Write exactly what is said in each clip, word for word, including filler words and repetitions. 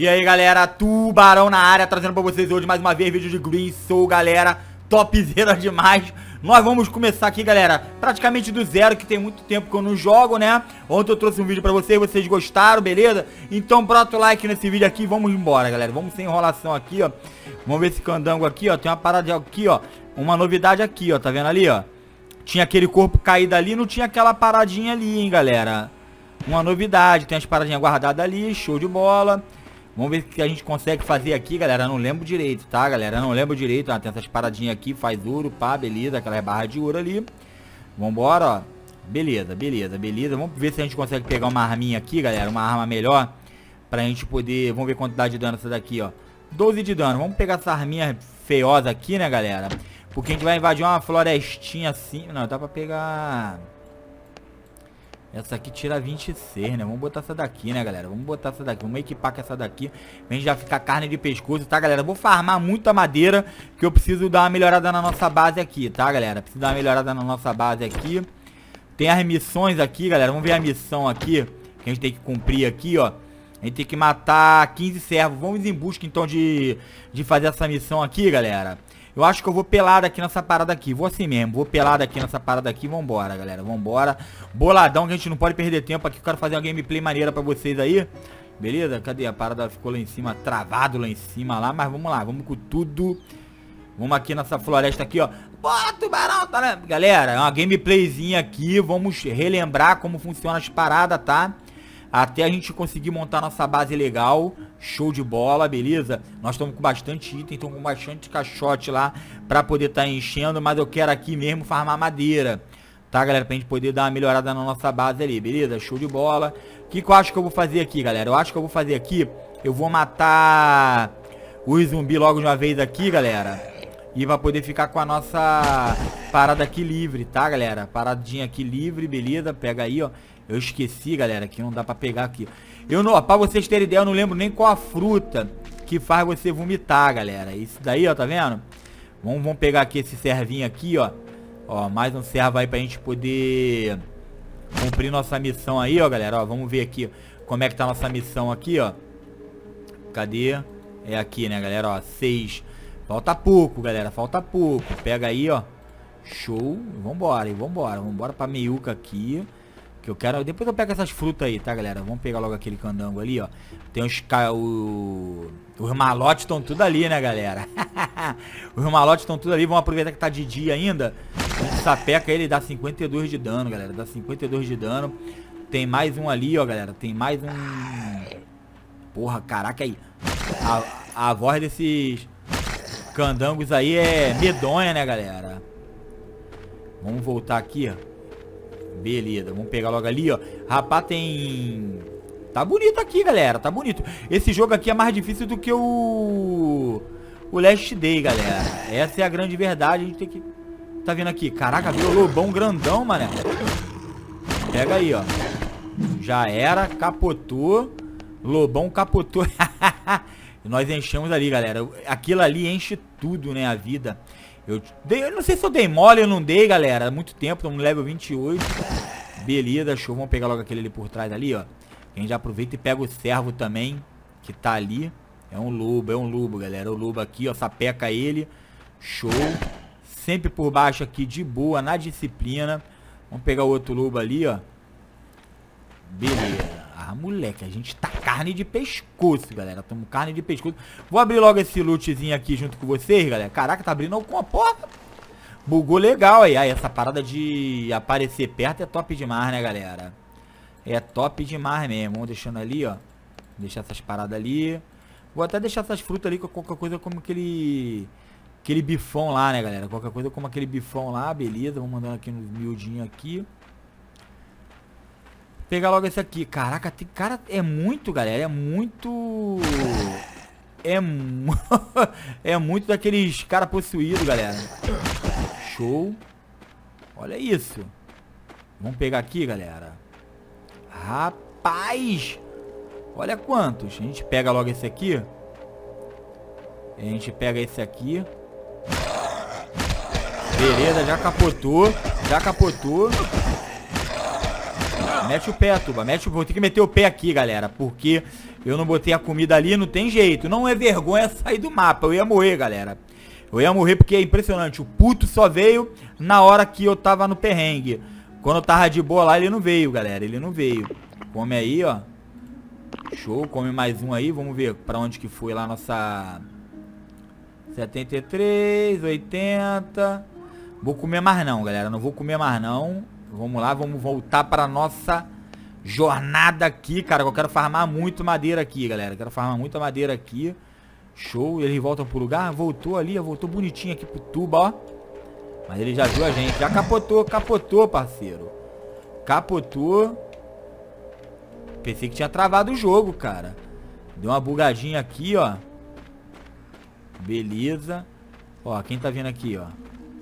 E aí, galera, Tubarão na área, trazendo pra vocês hoje mais uma vez vídeo de Green Soul, galera. Topzera demais. Nós vamos começar aqui, galera, praticamente do zero, que tem muito tempo que eu não jogo, né? Ontem eu trouxe um vídeo pra vocês, vocês gostaram, beleza? Então bota o like nesse vídeo aqui e vamos embora, galera. Vamos sem enrolação aqui, ó. Vamos ver esse candango aqui, ó. Tem uma parada aqui, ó. Uma novidade aqui, ó. Tá vendo ali, ó? Tinha aquele corpo caído ali, não tinha aquela paradinha ali, hein, galera? Uma novidade, tem as paradinhas guardadas ali, show de bola. Vamos ver o que a gente consegue fazer aqui, galera. Eu não lembro direito, tá, galera? Eu não lembro direito. Ah, tem essas paradinhas aqui, faz ouro, pá, beleza. Aquela barra de ouro ali. Vambora, ó. Beleza, beleza, beleza. Vamos ver se a gente consegue pegar uma arminha aqui, galera. Uma arma melhor. Pra gente poder... Vamos ver quanto dá de dano essa daqui, ó. doze de dano. Vamos pegar essa arminha feiosa aqui, né, galera? Porque a gente vai invadir uma florestinha assim. Não, dá pra pegar... Essa aqui tira vinte e seis, né? Vamos botar essa daqui, né, galera? Vamos botar essa daqui. Vamos equipar com essa daqui. Pra gente já ficar carne de pescoço, tá, galera? Vou farmar muita madeira, que eu preciso dar uma melhorada na nossa base aqui, tá, galera? Preciso dar uma melhorada na nossa base aqui. Tem as missões aqui, galera. Vamos ver a missão aqui, que a gente tem que cumprir aqui, ó. A gente tem que matar quinze servos. Vamos em busca, então, de, de fazer essa missão aqui, galera. Eu acho que eu vou pelado aqui nessa parada aqui. Vou assim mesmo. Vou pelado aqui nessa parada aqui. Vambora, galera. Vambora. Boladão, que a gente não pode perder tempo aqui. Eu quero fazer uma gameplay maneira pra vocês aí. Beleza? Cadê? A parada ficou lá em cima. Travado lá em cima lá. Mas vamos lá. Vamos com tudo. Vamos aqui nessa floresta aqui, ó. Bora, tubarão, tá, né? Galera, é uma gameplayzinha aqui. Vamos relembrar como funciona as paradas, tá? Até a gente conseguir montar nossa base legal. Show de bola, beleza? Nós estamos com bastante item, estamos com bastante caixote lá pra poder estar tá enchendo. Mas eu quero aqui mesmo farmar madeira, tá, galera? Pra gente poder dar uma melhorada na nossa base ali, beleza? Show de bola. O que, que eu acho que eu vou fazer aqui, galera? Eu acho que eu vou fazer aqui... Eu vou matar os zumbis logo de uma vez aqui, galera. E vai poder ficar com a nossa parada aqui livre, tá, galera? Paradinha aqui livre, beleza? Pega aí, ó. Eu esqueci, galera, que não dá pra pegar aqui. Eu não, ó, pra vocês terem ideia, eu não lembro nem qual a fruta que faz você vomitar, galera. Isso daí, ó, tá vendo? Vamos, vamos pegar aqui esse servinho aqui, ó. Ó, mais um servo aí pra gente poder cumprir nossa missão aí, ó, galera. Ó, vamos ver aqui como é que tá a nossa missão aqui, ó. Cadê? É aqui, né, galera, ó, seis. Falta pouco, galera, falta pouco. Pega aí, ó. Show. Vambora, e vambora. Vambora pra meiuca aqui. Que eu quero... Depois eu pego essas frutas aí, tá, galera? Vamos pegar logo aquele candango ali, ó. Tem os... O... Os malotes estão tudo ali, né, galera? Os malotes estão tudo ali. Vamos aproveitar que tá de dia ainda. A gente sapeca ele, dá cinquenta e dois de dano, galera. Dá cinquenta e dois de dano. Tem mais um ali, ó, galera. Tem mais um... Porra, caraca aí. A, a voz desses candangos aí é medonha, né, galera? Vamos voltar aqui, ó. Beleza, vamos pegar logo ali, ó. Rapaz, tem... Tá bonito aqui, galera, tá bonito. Esse jogo aqui é mais difícil do que o... O Last Day, galera. Essa é a grande verdade, a gente tem que... Tá vendo aqui? Caraca, viu o lobão grandão, mané. Pega aí, ó. Já era, capotou. Lobão capotou. E nós enchemos ali, galera. Aquilo ali enche tudo, né, a vida. Eu, dei, eu não sei se eu dei mole ou não dei, galera. Há muito tempo, estamos no level vinte e oito. Beleza, show. Vamos pegar logo aquele ali por trás ali, ó. A gente já aproveita e pega o servo também, que tá ali. É um lobo, é um lobo, galera. O lobo aqui, ó, sapeca ele. Show. Sempre por baixo aqui, de boa, na disciplina. Vamos pegar o outro lobo ali, ó. Beleza. Ah, moleque, a gente tá carne de pescoço, galera. Tamo carne de pescoço. Vou abrir logo esse lootzinho aqui junto com vocês, galera. Caraca, tá abrindo com a porta. Bugou legal aí. Aí, essa parada de aparecer perto é top demais, né, galera? É top demais mesmo. Vamos deixando ali, ó. Deixar essas paradas ali. Vou até deixar essas frutas ali com qualquer coisa como aquele... Aquele bifão lá, né, galera? Qualquer coisa como aquele bifão lá, beleza. Vamos mandando aqui nos miudinhos aqui. Pegar logo esse aqui. Caraca, tem, cara, é muito, galera. É muito... É, mu... é muito daqueles cara possuídos, galera. Show. Olha isso. Vamos pegar aqui, galera. Rapaz. Olha quantos. A gente pega logo esse aqui. A gente pega esse aqui. Beleza, já capotou. Já capotou. Mete o pé, Tuba. Mete o... Vou ter que meter o pé aqui, galera. Porque eu não botei a comida ali, não tem jeito. Não é vergonha sair do mapa. Eu ia morrer, galera. Eu ia morrer porque é impressionante. O puto só veio na hora que eu tava no perrengue. Quando eu tava de boa lá, ele não veio, galera. Ele não veio. Come aí, ó. Show. Come mais um aí. Vamos ver pra onde que foi lá nossa... setenta e três, oitenta... Vou comer mais não, galera. Não vou comer mais não. Vamos lá, vamos voltar pra nossa jornada aqui, cara. Eu quero farmar muito madeira aqui, galera. Quero farmar muita madeira aqui. Show. Eles voltam pro lugar. Voltou ali, voltou bonitinho aqui pro Tuba, ó. Mas ele já viu a gente. Já capotou, capotou, parceiro. Capotou. Pensei que tinha travado o jogo, cara. Deu uma bugadinha aqui, ó. Beleza. Ó, quem tá vindo aqui, ó.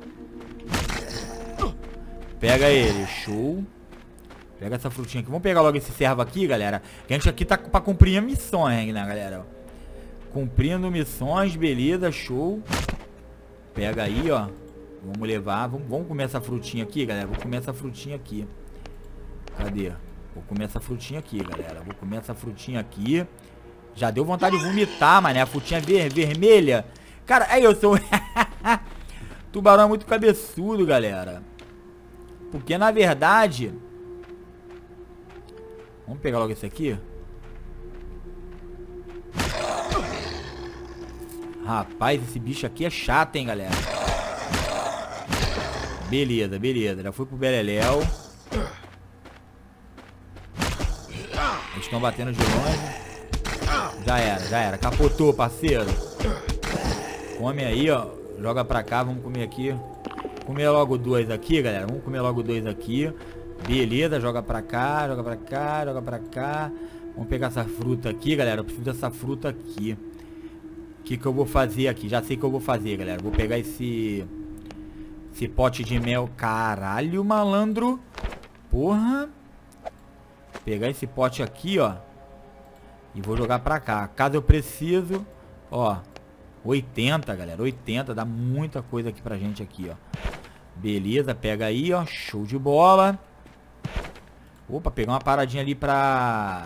Pega ele, show. Pega essa frutinha aqui. Vamos pegar logo esse servo aqui, galera. Que a gente aqui tá pra cumprir missões, né, galera? Cumprindo missões, beleza, show. Pega aí, ó. Vamos levar, vamos, vamos comer essa frutinha aqui, galera. Vou comer essa frutinha aqui. Cadê? Vou comer essa frutinha aqui, galera. Vou comer essa frutinha aqui. Já deu vontade de vomitar, mané. A frutinha ver vermelha. Cara, aí eu sou... Tubarão é muito cabeçudo, galera. Porque, na verdade... Vamos pegar logo esse aqui. Rapaz, esse bicho aqui é chato, hein, galera. Beleza, beleza. Já foi pro Beleléu. Eles estão batendo de longe. Já era, já era. Capotou, parceiro. Come aí, ó. Joga pra cá, vamos comer aqui. Comer logo dois aqui, galera. Vamos comer logo dois aqui. Beleza, joga pra cá, joga pra cá, joga pra cá. Vamos pegar essa fruta aqui, galera. Eu preciso dessa fruta aqui. O que que eu vou fazer aqui? Já sei o que eu vou fazer, galera. Vou pegar esse... Esse pote de mel. Caralho, malandro. Porra. Pegar esse pote aqui, ó. E vou jogar pra cá. Caso eu preciso... Ó. oitenta, galera. oitenta. Dá muita coisa aqui pra gente aqui, ó. Beleza, pega aí, ó. Show de bola. Opa, pegar uma paradinha ali pra...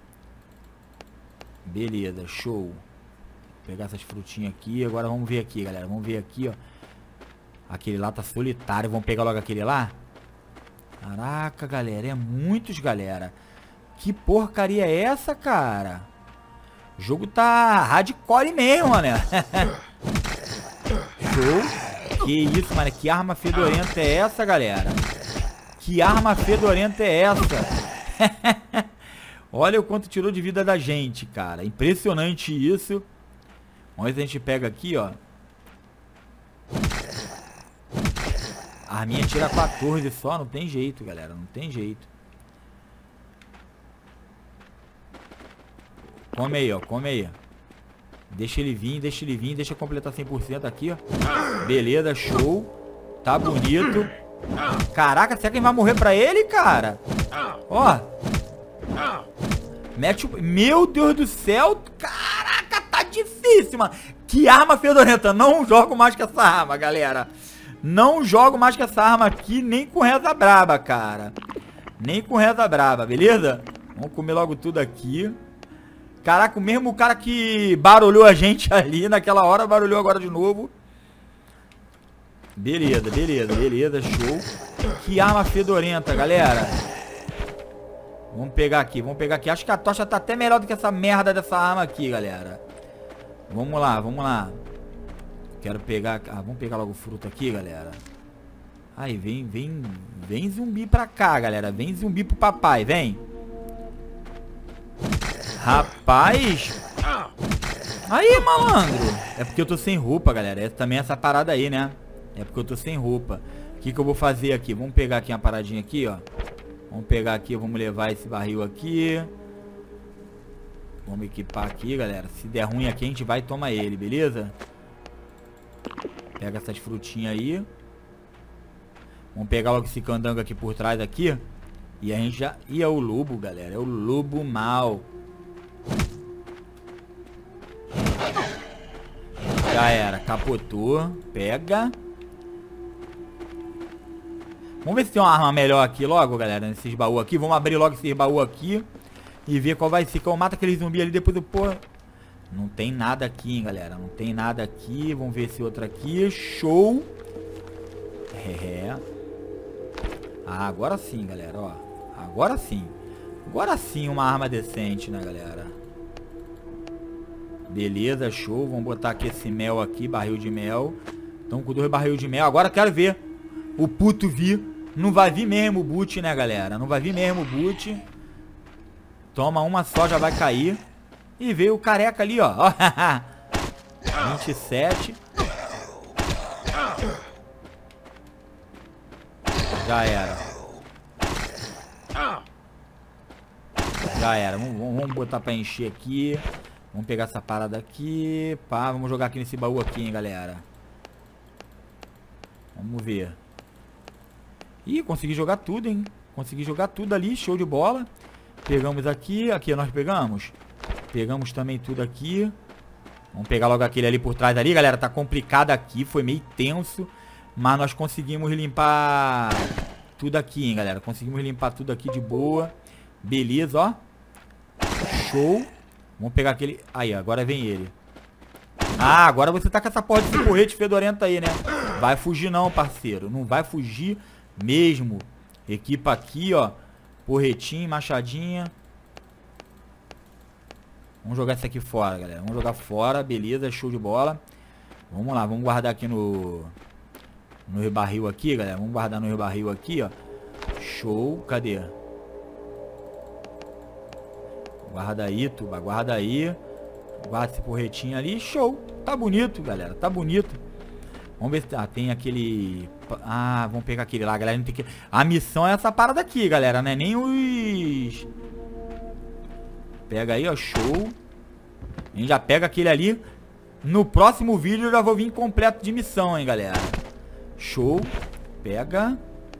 Beleza, show. Vou pegar essas frutinhas aqui. Agora vamos ver aqui, galera. Vamos ver aqui, ó. Aquele lá tá solitário. Vamos pegar logo aquele lá. Caraca, galera. É muitos, galera. Que porcaria é essa, cara? O jogo tá hardcore mesmo, né? Show. Que isso, mano. Que arma fedorenta é essa, galera? Que arma fedorenta é essa? Olha o quanto tirou de vida da gente, cara. Impressionante isso. Vamos ver se a gente pega aqui, ó. A arminha tira quatorze só. Não tem jeito, galera. Não tem jeito. Come aí, ó. Come aí. Deixa ele vir, deixa ele vir. Deixa eu completar cem por cento aqui, ó. Beleza, show. Tá bonito. Caraca, será que vai morrer pra ele, cara? Ó. Mete o... Meu Deus do céu. Caraca, tá difícil, mano. Que arma fedorenta. Não jogo mais com essa arma, galera. Não jogo mais com essa arma aqui. Nem com reza braba, cara. Nem com reza braba, beleza? Vamos comer logo tudo aqui. Caraca, o mesmo cara que barulhou a gente ali naquela hora, barulhou agora de novo. Beleza, beleza, beleza, show. Que arma fedorenta, galera. Vamos pegar aqui, vamos pegar aqui. Acho que a tocha tá até melhor do que essa merda dessa arma aqui, galera. Vamos lá, vamos lá. Quero pegar... Ah, vamos pegar logo o fruto aqui, galera. Aí, vem, vem, vem zumbi pra cá, galera. Vem zumbi pro papai, vem. Rapaz. Aí, malandro. É porque eu tô sem roupa, galera. É também essa parada aí, né? É porque eu tô sem roupa. O que que eu vou fazer aqui? Vamos pegar aqui uma paradinha aqui, ó. Vamos pegar aqui, vamos levar esse barril aqui. Vamos equipar aqui, galera. Se der ruim aqui, a gente vai e toma ele, beleza? Pega essas frutinhas aí. Vamos pegar logo esse candango aqui por trás aqui. E a gente já... E é o lobo, galera. É o lobo mau. Já era, capotou. Pega. Vamos ver se tem uma arma melhor aqui logo, galera, nesses baús aqui. Vamos abrir logo esses baús aqui e ver qual vai ser. Que eu mato aquele zumbi ali, depois eu, pô... Não tem nada aqui, hein, galera. Não tem nada aqui. Vamos ver esse outro aqui. Show. É. Ah, agora sim, galera, ó. Agora sim. Agora sim uma arma decente, né, galera? Beleza, show. Vamos botar aqui esse mel aqui, barril de mel. Então com dois barril de mel. Agora quero ver o puto vir. Não vai vir mesmo o boot, né, galera? Não vai vir mesmo o boot. Toma uma só, já vai cair. E veio o careca ali, ó. vinte e sete. Já era. Já era. Vamos, vamos botar pra encher aqui. Vamos pegar essa parada aqui. Pá, vamos jogar aqui nesse baú aqui, hein, galera. Vamos ver. Ih, consegui jogar tudo, hein. Consegui jogar tudo ali, show de bola. Pegamos aqui. Aqui nós pegamos. Pegamos também tudo aqui. Vamos pegar logo aquele ali por trás ali, galera. Tá complicado aqui, foi meio tenso. Mas nós conseguimos limpar tudo aqui, hein, galera. Conseguimos limpar tudo aqui de boa. Beleza, ó. Show. Vamos pegar aquele... Aí, agora vem ele. Ah, agora você tá com essa porra de porrete fedorenta aí, né? Vai fugir não, parceiro. Não vai fugir mesmo. Equipa aqui, ó. Porretinho, machadinha. Vamos jogar isso aqui fora, galera. Vamos jogar fora, beleza, show de bola. Vamos lá, vamos guardar aqui no... No barril aqui, galera. Vamos guardar no barril aqui, ó. Show, cadê? Guarda aí, Tuba, guarda aí. Guarda esse porretinho ali, show. Tá bonito, galera, tá bonito. Vamos ver se... Ah, tem aquele... Ah, vamos pegar aquele lá, galera. Não tem que... A missão é essa parada aqui, galera, né? Nem os... Pega aí, ó, show. A gente já pega aquele ali. No próximo vídeo eu já vou vir completo de missão, hein, galera. Show. Pega.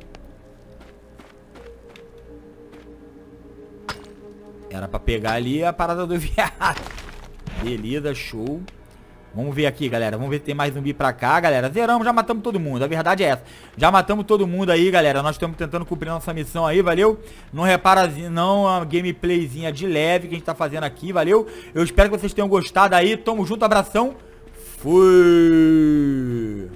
Era pra pegar ali a parada do viado. Beleza, show. Vamos ver aqui, galera. Vamos ver se tem mais zumbi pra cá, galera. Zeramos, já matamos todo mundo. A verdade é essa. Já matamos todo mundo aí, galera. Nós estamos tentando cumprir nossa missão aí, valeu? Não repara, não, a gameplayzinha de leve que a gente tá fazendo aqui, valeu? Eu espero que vocês tenham gostado aí. Tamo junto, abração. Fui!